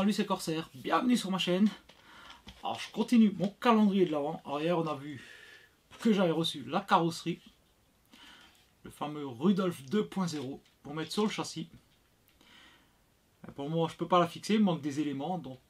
Salut, c'est Corsair, bienvenue sur ma chaîne. Alors je continue mon calendrier de l'Avent. Alors hier on a vu que j'avais reçu la carrosserie, le fameux Rudolph 2.0 pour mettre sur le châssis. Et pour moi je peux pas la fixer, il manque des éléments, donc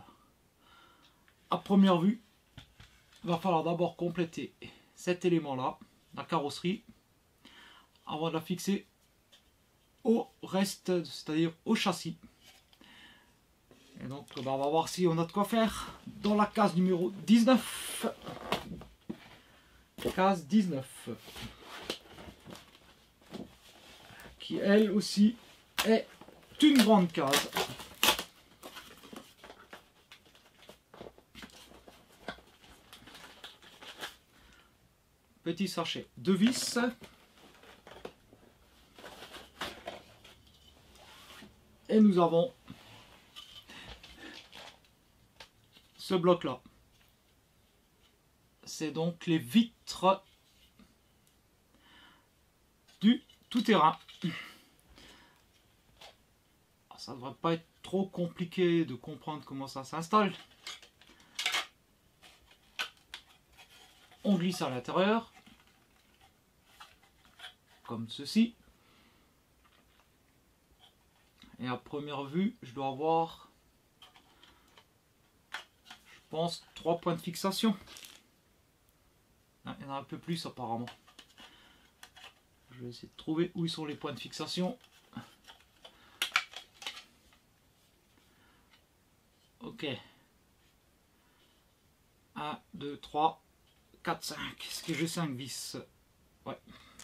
à première vue il va falloir d'abord compléter cet élément là, la carrosserie, avant de la fixer au reste, c'est-à-dire au châssis. Et donc on va voir si on a de quoi faire dans la case numéro 19. Case 19. Qui elle aussi est une grande case. Petit sachet de vis. Et nous avons ce bloc là. C'est donc les vitres du tout-terrain. Ça ne devrait pas être trop compliqué de comprendre comment ça s'installe. On glisse à l'intérieur, comme ceci. Et à première vue, je dois avoir, je pense, 3 points de fixation. Il y en a un peu plus apparemment. Je vais essayer de trouver où sont les points de fixation. Ok. 1, 2, 3, 4, 5. Est-ce que j'ai 5 vis? Ouais.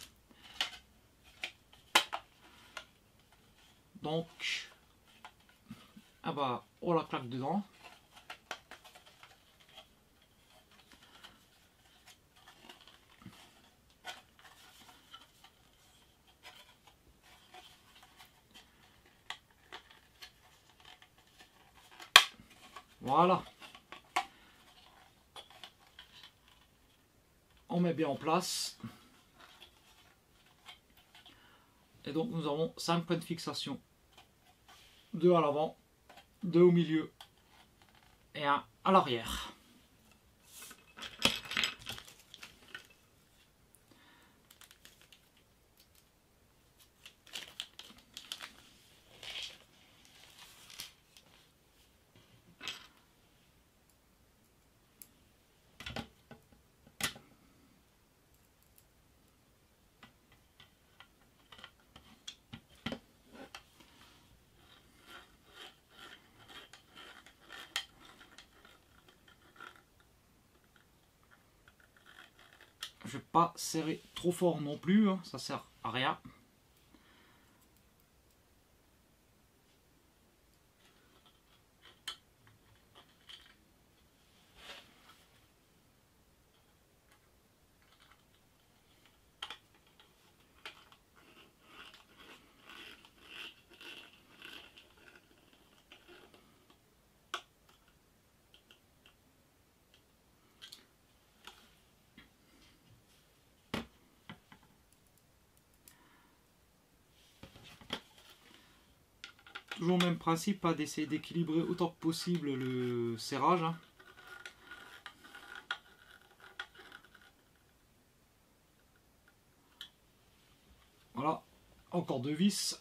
Donc, ah bah, on la claque dedans. Voilà. On met bien en place. Et donc nous avons 5 points de fixation. 2 à l'avant, 2 au milieu et 1 à l'arrière. Je ne vais pas serrer trop fort non plus, hein, ça sert à rien. Toujours le même principe, hein, d'essayer d'équilibrer autant que possible le serrage. Hein. Voilà, encore 2 vis.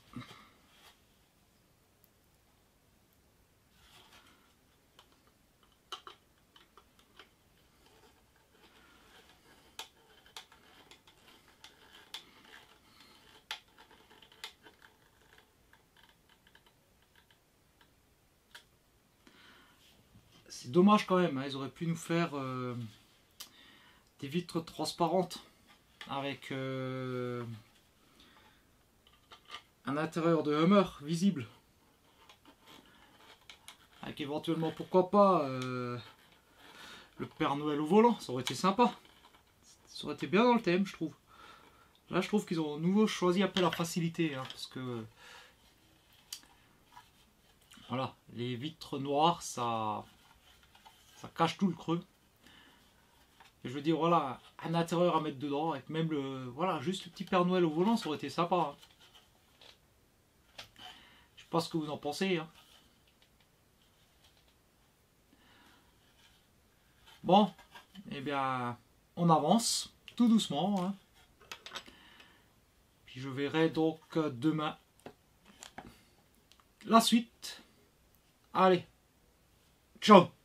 C'est dommage quand même, hein, ils auraient pu nous faire des vitres transparentes avec un intérieur de Hummer visible. Avec éventuellement, pourquoi pas, le Père Noël au volant, ça aurait été sympa. Ça aurait été bien dans le thème, je trouve. Là, je trouve qu'ils ont de nouveau choisi un peu la facilité, hein, parce que voilà, les vitres noires, ça cache tout le creux. Et je veux dire, voilà, un intérieur à mettre dedans, avec même le, voilà, juste le petit Père Noël au volant, ça aurait été sympa. Hein. Je sais pas ce que vous en pensez. Hein. Bon, eh bien, on avance tout doucement. Hein. Puis je verrai donc demain la suite. Allez, ciao!